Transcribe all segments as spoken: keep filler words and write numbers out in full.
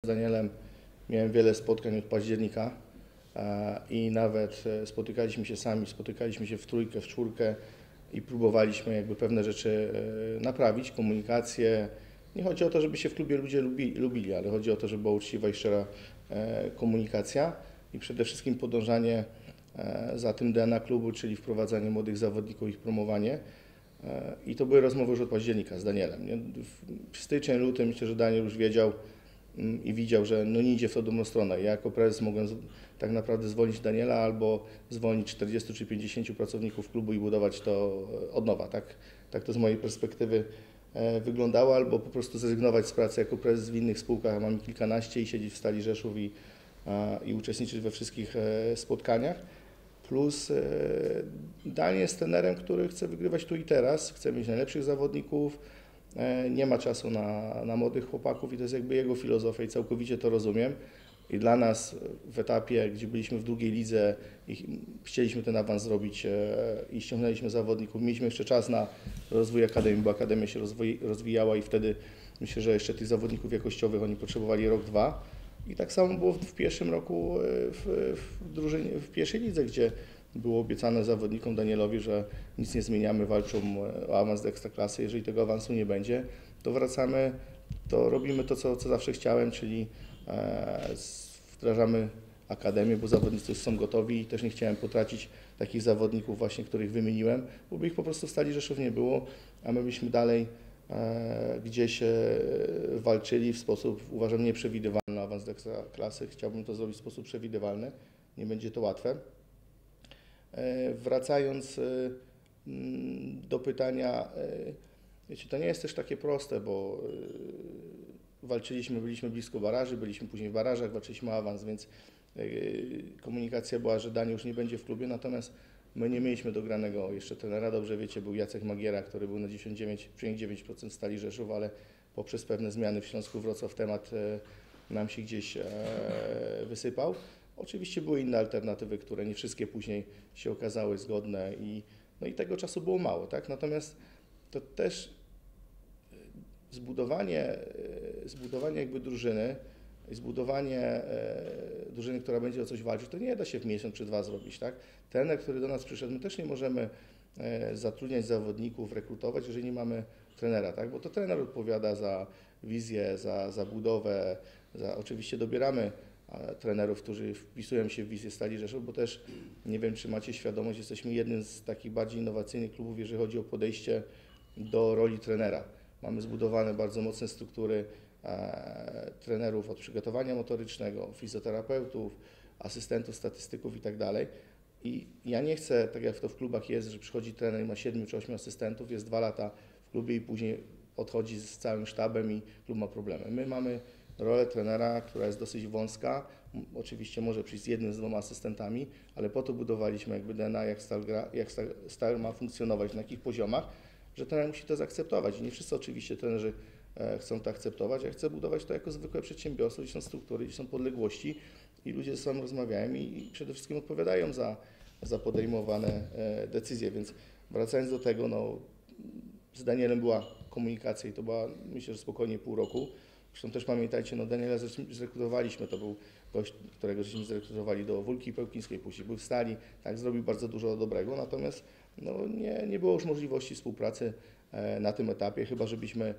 Danielem miałem wiele spotkań od października i nawet spotykaliśmy się sami, spotykaliśmy się w trójkę, w czwórkę i próbowaliśmy jakby pewne rzeczy naprawić, komunikację. Nie chodzi o to, żeby się w klubie ludzie lubili, lubili, ale chodzi o to, żeby była uczciwa i szczera komunikacja i przede wszystkim podążanie za tym D N A klubu, czyli wprowadzanie młodych zawodników, ich promowanie. I to były rozmowy już od października z Danielem. Nie? W styczniu, lutym myślę, że Daniel już wiedział i widział, że no nie idzie w tą dobrą stronę. Ja jako prezes mogłem tak naprawdę zwolnić Daniela albo zwolnić czterdziestu czy pięćdziesięciu pracowników klubu i budować to od nowa. Tak, tak to z mojej perspektywy wyglądało, albo po prostu zrezygnować z pracy jako prezes w innych spółkach, a mam kilkanaście i siedzieć w Stali Rzeszów i, i uczestniczyć we wszystkich spotkaniach. Plus Daniel jest trenerem, który chce wygrywać tu i teraz, chce mieć najlepszych zawodników, nie ma czasu na, na młodych chłopaków i to jest jakby jego filozofia i całkowicie to rozumiem. I dla nas w etapie, gdzie byliśmy w drugiej lidze i chcieliśmy ten awans zrobić i ściągnęliśmy zawodników, mieliśmy jeszcze czas na rozwój akademii, bo akademia się rozwoj, rozwijała i wtedy myślę, że jeszcze tych zawodników jakościowych oni potrzebowali rok, dwa. I tak samo było w pierwszym roku w, w, drużynie, w pierwszej lidze, gdzie było obiecane zawodnikom Danielowi, że nic nie zmieniamy, walczą o awans do Ekstraklasy. Jeżeli tego awansu nie będzie, to wracamy, to robimy to, co, co zawsze chciałem, czyli e, wdrażamy akademię, bo zawodnicy już są gotowi i też nie chciałem potracić takich zawodników właśnie, których wymieniłem, bo by ich po prostu w Stali Rzeszów nie było, a my byśmy dalej e, gdzieś e, walczyli w sposób, uważam, nieprzewidywalny awans do Ekstraklasy. Chciałbym to zrobić w sposób przewidywalny, nie będzie to łatwe. Wracając do pytania, wiecie, to nie jest też takie proste, bo walczyliśmy, byliśmy blisko baraży, byliśmy później w barażach, walczyliśmy o awans, więc komunikacja była, że Daniel już nie będzie w klubie, natomiast my nie mieliśmy dogranego jeszcze trenera, dobrze wiecie, był Jacek Magiera, który był na dziewięćdziesiąt dziewięć przecinek dziewięć procent Stali Rzeszów, ale poprzez pewne zmiany w Śląsku Wrocław temat nam się gdzieś wysypał. Oczywiście były inne alternatywy, które nie wszystkie później się okazały zgodne i, no i tego czasu było mało, tak? Natomiast to też zbudowanie, zbudowanie jakby drużyny, zbudowanie drużyny, która będzie o coś walczyć, to nie da się w miesiąc czy dwa zrobić, tak? Trener, który do nas przyszedł, my też nie możemy zatrudniać zawodników, rekrutować, jeżeli nie mamy trenera, tak? Bo to trener odpowiada za wizję, za, za budowę, za, oczywiście dobieramy trenerów, którzy wpisują się w wizję Stali Rzeszów, bo też nie wiem, czy macie świadomość, jesteśmy jednym z takich bardziej innowacyjnych klubów, jeżeli chodzi o podejście do roli trenera. Mamy zbudowane bardzo mocne struktury e, trenerów od przygotowania motorycznego, fizjoterapeutów, asystentów, statystyków i tak dalej. I ja nie chcę, tak jak to w klubach jest, że przychodzi trener i ma siedmiu czy ośmiu asystentów, jest dwa lata w klubie i później odchodzi z całym sztabem i klub ma problemy. My mamy rolę trenera, która jest dosyć wąska, oczywiście może przyjść z jednym, z dwoma asystentami, ale po to budowaliśmy jakby D N A, jak Stal, gra, jak Stal ma funkcjonować, na jakich poziomach, że trener musi to zaakceptować. I nie wszyscy oczywiście trenerzy chcą to akceptować, ja chcę budować to jako zwykłe przedsiębiorstwo, gdzie są struktury, gdzie są podległości i ludzie ze sobą rozmawiają i, i przede wszystkim odpowiadają za, za podejmowane decyzje. Więc wracając do tego, no, z Danielem była komunikacja i to była, myślę, że spokojnie pół roku. Zresztą też pamiętajcie, no Daniela zrekrutowaliśmy, to był gość, którego żeśmy zrekrutowali do Wólki Pełkińskiej, później był w Stali, tak, zrobił bardzo dużo dobrego, natomiast no, nie, nie było już możliwości współpracy e, na tym etapie, chyba żebyśmy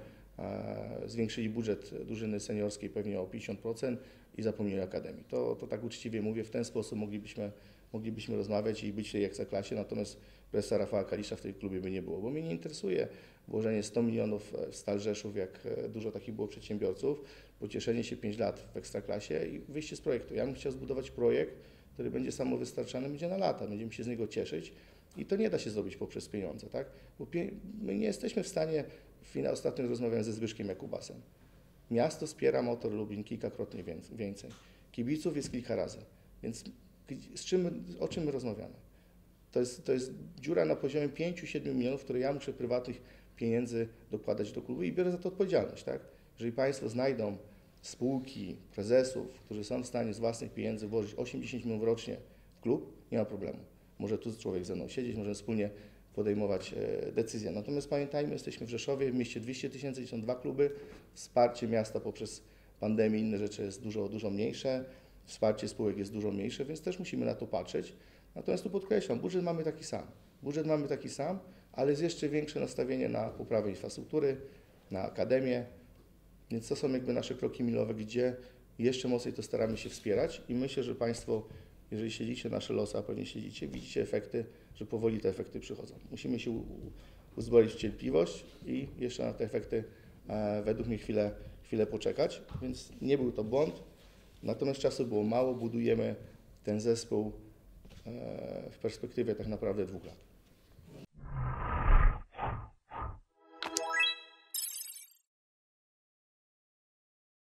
e, zwiększyli budżet drużyny seniorskiej pewnie o pięćdziesiąt procent i zapomnieli o akademii. To, to tak uczciwie mówię, w ten sposób moglibyśmy, moglibyśmy rozmawiać i być w tej Ekstraklasie, natomiast prezesa Rafała Kalisza w tej klubie by nie było, bo mnie nie interesuje włożenie sto milionów w Stal Rzeszów, jak dużo takich było przedsiębiorców, pocieszenie się pięć lat w Ekstraklasie i wyjście z projektu. Ja bym chciał zbudować projekt, który będzie samowystarczalny, będzie na lata, będziemy się z niego cieszyć i to nie da się zrobić poprzez pieniądze, tak? Bo pie my nie jesteśmy w stanie, ostatnio rozmawiałem ze Zbyszkiem Jakubasem, miasto wspiera Motor Lublin kilkakrotnie więcej, kibiców jest kilka razy, więc z czym, o czym my rozmawiamy? To jest, to jest dziura na poziomie pięciu siedmiu milionów, które ja muszę prywatnych pieniędzy dokładać do klubu i biorę za to odpowiedzialność, tak? Jeżeli Państwo znajdą spółki, prezesów, którzy są w stanie z własnych pieniędzy włożyć osiem do dziesięciu milionów rocznie w klub, nie ma problemu. Może tu człowiek ze mną siedzieć, możemy wspólnie podejmować e, decyzje. Natomiast pamiętajmy, jesteśmy w Rzeszowie, w mieście dwieście tysięcy, są dwa kluby, wsparcie miasta poprzez pandemii, inne rzeczy jest dużo, dużo mniejsze, wsparcie spółek jest dużo mniejsze, więc też musimy na to patrzeć. Natomiast tu podkreślam, budżet mamy taki sam. Budżet mamy taki sam, ale jest jeszcze większe nastawienie na poprawę infrastruktury, na akademię, więc to są jakby nasze kroki milowe, gdzie jeszcze mocniej to staramy się wspierać i myślę, że Państwo, jeżeli śledzicie nasze losy, a pewnie śledzicie, widzicie efekty, że powoli te efekty przychodzą. Musimy się u- uzbroić w cierpliwość i jeszcze na te efekty e, według mnie chwilę, chwilę poczekać, więc nie był to błąd, natomiast czasu było mało, budujemy ten zespół e, w perspektywie tak naprawdę dwóch lat.